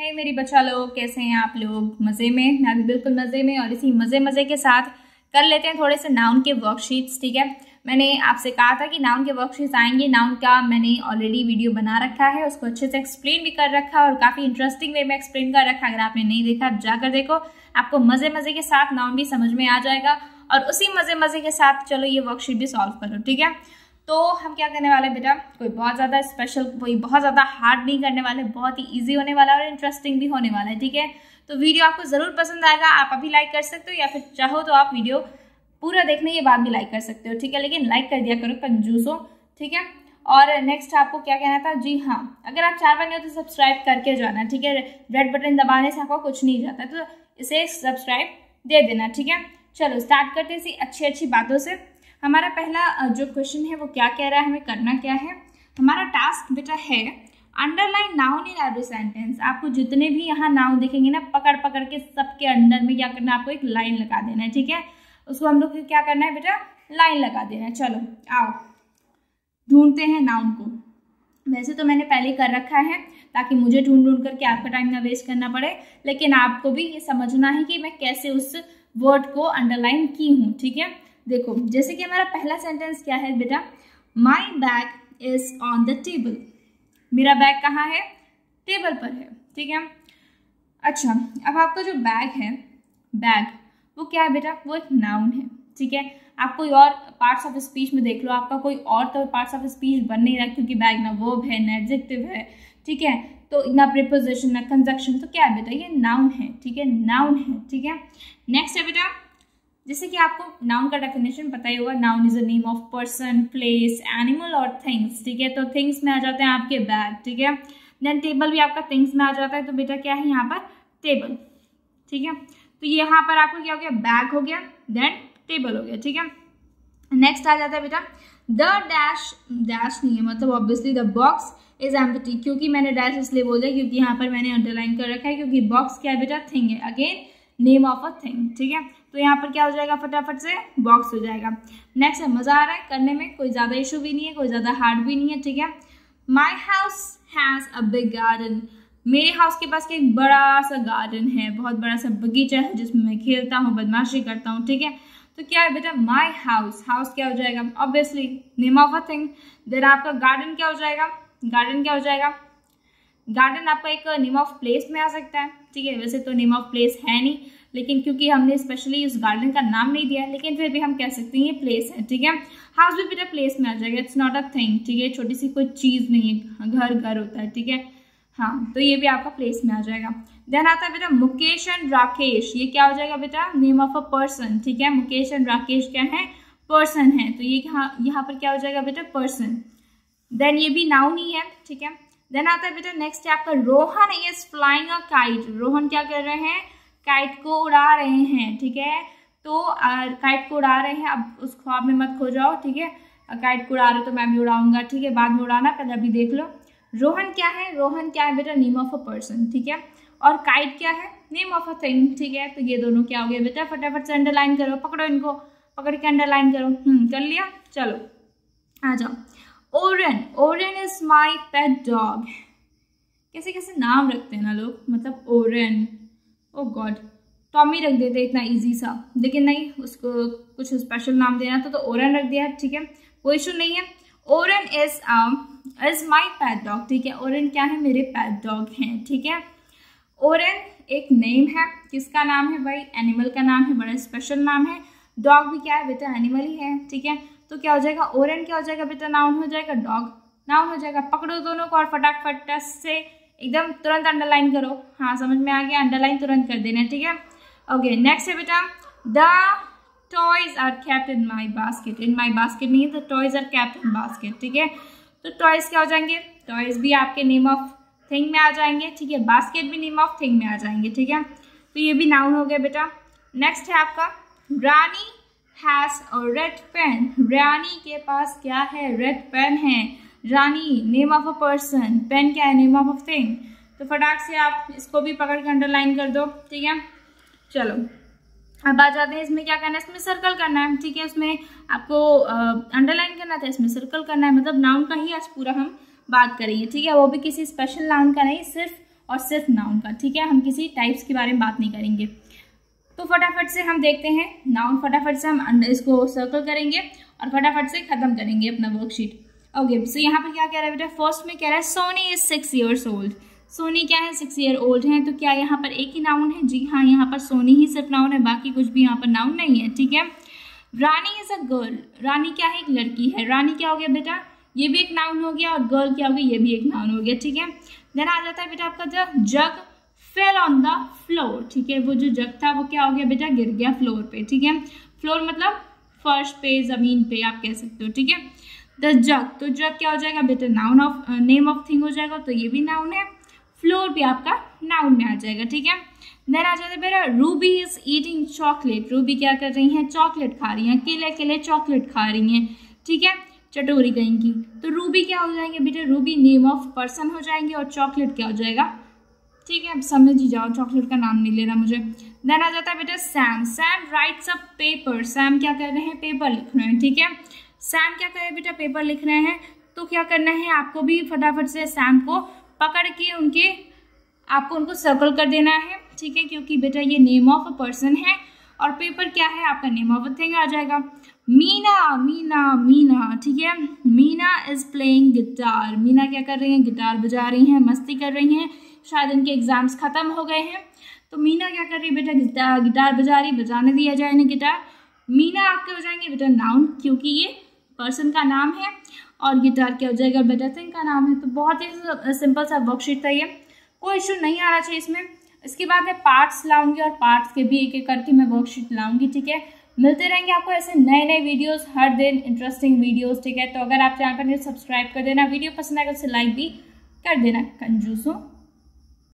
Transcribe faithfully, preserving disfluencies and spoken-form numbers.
है मेरी बच्चा लोग, कैसे हैं आप लोग? मज़े में? मैं भी बिल्कुल मज़े में। और इसी मज़े मज़े के साथ कर लेते हैं थोड़े से नाउन के वर्कशीट्स। ठीक है, मैंने आपसे कहा था कि नाउन के वर्कशीट्स आएंगे। नाउन का मैंने ऑलरेडी वीडियो बना रखा है, उसको अच्छे से एक्सप्लेन भी कर रखा है और काफ़ी इंटरेस्टिंग वे में एक्सप्लेन कर रखा है। अगर आपने नहीं देखा आप जाकर देखो, आपको मज़े मज़े के साथ नाउन भी समझ में आ जाएगा और उसी मज़े मज़े के साथ चलो ये वर्कशीट भी सॉल्व करो। ठीक है, तो हम क्या करने वाले बेटा, कोई बहुत ज़्यादा स्पेशल, कोई बहुत ज़्यादा हार्ड नहीं करने वाले, बहुत ही इजी होने वाला है और इंटरेस्टिंग भी होने वाला है। ठीक है, तो वीडियो आपको ज़रूर पसंद आएगा। आप अभी लाइक कर सकते हो या फिर चाहो तो आप वीडियो पूरा देखने के बाद भी लाइक कर सकते हो। ठीक है, लेकिन लाइक कर दिया करो कंजूसो। ठीक है, और नेक्स्ट आपको क्या कहना था? जी हाँ, अगर आप चार बने हो तो सब्सक्राइब करके जाना। ठीक है, रेड बटन दबाने से आपको कुछ नहीं जाता, तो इसे सब्सक्राइब दे देना। ठीक है, चलो स्टार्ट करते हैं इसी अच्छी अच्छी बातों से। हमारा पहला जो क्वेश्चन है वो क्या कह रहा है, हमें करना क्या है? हमारा टास्क बेटा है underline noun in every sentence. आपको जितने भी यहाँ नाउन दिखेंगे ना, पकड़ पकड़ के सबके अंडर में क्या करना है, आपको एक लाइन लगा देना है। ठीक है, उसको हम लोग क्या करना है बेटा, लाइन लगा देना है। चलो आओ ढूंढते हैं नाउन को। वैसे तो मैंने पहले कर रखा है ताकि मुझे ढूंढ ढूंढ करके आपका टाइम ना वेस्ट करना पड़े, लेकिन आपको भी ये समझना है कि मैं कैसे उस वर्ड को अंडरलाइन की हूँ। ठीक है, देखो जैसे कि हमारा पहला सेंटेंस क्या है बेटा, my bag is on the table. मेरा बैग कहाँ है? टेबल पर है। ठीक है, अच्छा अब आपका जो बैग है, बैग वो क्या है बेटा? वो एक नाउन है। ठीक है, आप कोई और पार्ट्स ऑफ स्पीच में देख लो, आपका कोई और तो पार्ट्स ऑफ स्पीच बन नहीं रहा, क्योंकि बैग ना वर्ब है ना एडजेक्टिव है। ठीक है, तो ना प्रीपोजिशन ना कंजक्शन, तो क्या है बेटा? ये नाउन है। ठीक है, नाउन है। ठीक है, नेक्स्ट है बेटा, जैसे कि आपको नाउन का डेफिनेशन पता ही होगा, noun is a name of person, place, animal और थिंग्स। ठीक है, तो थिंग्स में आ जाते हैं आपके बैग। ठीक है, देन टेबल भी आपका थिंग्स में आ जाता है, तो बेटा क्या है यहाँ पर? टेबल। ठीक है, तो यहाँ पर आपको क्या हो गया? बैग हो गया, देन टेबल हो गया। ठीक है, नेक्स्ट आ जाता है बेटा द डैश, डैश नहीं है मतलब obviously the box is empty. क्योंकि मैंने डैश इसलिए बोल दिया क्योंकि यहाँ पर मैंने अंडरलाइन कर रखा है, क्योंकि बॉक्स क्या है बेटा? थिंग है, again name of a thing. ठीक है, तो यहाँ पर क्या हो जाएगा? फटाफट से बॉक्स हो जाएगा। नेक्स्ट है, मजा आ रहा है करने में, कोई ज्यादा इशू भी नहीं है, कोई ज्यादा हार्ड भी नहीं है। ठीक है, my house has a big garden. मेरे हाउस के पास एक बड़ा सा गार्डन है, बहुत बड़ा सा बगीचा है जिसमें मैं खेलता हूँ, बदमाशी करता हूँ। ठीक है, तो क्या है बेटा? My house. हाउस क्या हो जाएगा? Obviously name of a thing. Then आपका गार्डन क्या हो जाएगा? गार्डन क्या हो जाएगा? गार्डन आपका एक नेम ऑफ प्लेस में आ सकता है। ठीक है, वैसे तो नेम ऑफ प्लेस है नहीं, लेकिन क्योंकि हमने स्पेशली उस गार्डन का नाम नहीं दिया, लेकिन फिर भी हम कह सकते हैं ये प्लेस है। ठीक है, हाउस भी बेटा प्लेस में आ जाएगा, इट्स नॉट अ थिंग। ठीक है, छोटी सी कोई चीज़ नहीं है, घर घर होता है। ठीक है, हाँ, तो ये भी आपका प्लेस में आ जाएगा। देन आता है बेटा मुकेश एंड राकेश। ये क्या हो जाएगा बेटा? Name of a person. ठीक है, मुकेश एंड राकेश क्या है? पर्सन है, तो ये यहाँ यहाँ पर क्या हो जाएगा बेटा? पर्सन। देन ये भी नाउन ही है। ठीक है, देन आता है बेटा नेक्स्ट है आपका Rohan is flying a kite. Rohan क्या कर रहे हैं? काइट को उड़ा रहे हैं। ठीक है, तो काइट को उड़ा रहे हैं। अब उस ख्वाब में मत खो जाओ। ठीक है, काइट को उड़ा रहे हो तो मैं भी उड़ाऊंगा। ठीक है, बाद में उड़ाना, पहले अभी देख लो। रोहन क्या है? रोहन क्या है बेटा? Name of a person. ठीक है, और काइट क्या है? Name of a thing. ठीक है, तो ये दोनों क्या हो गया बेटा? फटाफट से अंडरलाइन करो, पकड़ो इनको, पकड़ के अंडरलाइन करो। हम्म कर लिया, चलो आ जाओ। Oren, Oren is my pet dog. कैसे कैसे नाम रखते हैं ना लोग, मतलब ओरेन, ओ गॉड, टॉमी रख देते इतना इजी सा, लेकिन नहीं, उसको कुछ स्पेशल नाम देना था तो ओरेन रख दिया। ठीक है, कोई इशू नहीं है। Oren is is my pet dog. ठीक है, ओरेन क्या है? मेरे पेट डॉग हैं। ठीक है, ओरेन एक नेम है, किसका नाम है भाई? एनिमल का नाम है, बड़ा स्पेशल नाम है। डॉग भी क्या है बेटा? एनिमल ही है। ठीक है, तो क्या हो जाएगा? ओरेन क्या हो जाएगा बेटा? नाउन हो जाएगा, डॉग नाउन हो जाएगा। पकड़ो दोनों को और फटाफट से एकदम तुरंत अंडरलाइन करो। हाँ समझ में आ गया, अंडरलाइन तुरंत कर देना। ठीक है, ओके नेक्स्ट है बेटा the toys are kept in my basket. In my basket नहीं है, the toys are kept in basket. ठीक है, तो टॉयज क्या हो जाएंगे? टॉयज भी आपके नेम ऑफ थिंग में आ जाएंगे। ठीक है, बास्केट भी नेम ऑफ थिंग में आ जाएंगे। ठीक है, तो ये भी नाउन हो गया बेटा। नेक्स्ट है आपका Rani has a red pen. Rani के पास क्या है? रेड पेन है। Rani name of a person, pen क्या है? Name of a thing. तो फटाक से आप इसको भी पकड़ के अंडरलाइन कर दो। ठीक है, चलो अब आ जाते हैं, इसमें क्या करना है? इसमें सर्कल करना है। ठीक है, उसमें आपको अंडरलाइन करना था, इसमें सर्कल करना है। मतलब नाउन का ही आज पूरा हम बात करेंगे। ठीक है, वो भी किसी स्पेशल नाउन का नहीं, सिर्फ और सिर्फ नाउन का, ठीक है। हम किसी टाइप्स के बारे में बात नहीं करेंगे। तो फटाफट से हम देखते हैं नाउन, फटाफट से हम इसको सर्कल करेंगे और फटाफट से खत्म करेंगे अपना वर्कशीट। ओके, सो यहाँ पर क्या कह रहा है बेटा, फर्स्ट में कह रहा है Soni is six years old. Soni क्या है, सिक्स ईयर ओल्ड है। तो क्या यहाँ पर एक ही नाउन है? जी हाँ, यहाँ पर सोनी ही सिर्फ नाउन है, बाकी कुछ भी यहाँ पर नाउन नहीं है, ठीक है। रानी इज अ गर्ल, रानी क्या है, एक लड़की है। रानी क्या हो गया बेटा, ये भी एक नाउन हो गया, और गर्ल क्या हो गया, ये भी एक नाउन हो गया, ठीक है। देन आ जाता है बेटा आपका जब jug fell on the floor, ठीक है। वो जो जग था वो क्या हो गया बेटा, गिर गया फ्लोर पे, ठीक है। फ्लोर मतलब फर्श पे, जमीन पे आप कह सकते हो, ठीक है। द जग, तो जग क्या हो जाएगा बेटा, noun of name of thing हो जाएगा, तो ये भी नाउन है। फ्लोर भी आपका नाउन में आ जाएगा, ठीक है। देन आ जाता है बेटा Ruby is eating chocolate. Ruby क्या कर रही हैं, चॉकलेट खा रही हैं, केले केले चॉकलेट खा रही हैं, ठीक है, चटोरी कहीं की। तो रूबी क्या हो जाएंगे बेटा, रूबी नेम ऑफ पर्सन हो जाएंगे, और चॉकलेट क्या हो जाएगा, ठीक है। अब समझ ही जाओ, चॉकलेट का नाम नहीं लेना मुझे। देन आ जाता है बेटा Sam. Sam writes a paper. Sam क्या कर रहे हैं, पेपर लिख रहे हैं, ठीक है। सैम क्या कर रहे हैं बेटा, पेपर लिख रहे हैं। तो क्या करना है आपको भी, फटाफट से सैम को पकड़ के उनके आपको उनको सर्कल कर देना है, ठीक है, क्योंकि बेटा ये नेम ऑफ अ पर्सन है और पेपर क्या है आपका, नेम ऑफ अ थिंग आ जाएगा। मीना, मीना, मीना, ठीक है। Meena is playing guitar. Meena क्या कर रही हैं, गिटार बजा रही हैं, मस्ती कर रही हैं, शायद इनके एग्जाम्स खत्म हो गए हैं। तो मीना क्या कर रही है बेटा, गिटार गिटार बजा रही, बजाने दिया जाए इन्हें गिटार। मीना आपके हो जाएंगे बेटा नाउन, क्योंकि ये पर्सन का नाम है, और गिटार क्या हो जाएगा बेटा, थिंग का नाम है। तो बहुत ही सिंपल सा वर्कशीट था ये, कोई इशू नहीं आना चाहिए इसमें। इसके बाद मैं पार्ट्स लाऊंगी और पार्ट्स के भी एक एक करके मैं वर्कशीट लाऊंगी, ठीक है। मिलते रहेंगे आपको ऐसे नए नए वीडियोस हर दिन, इंटरेस्टिंग वीडियोस, ठीक है। तो अगर आप चैनल पर सब्सक्राइब कर देना, वीडियो पसंद आएगा तो लाइक भी कर देना, कंजूसो।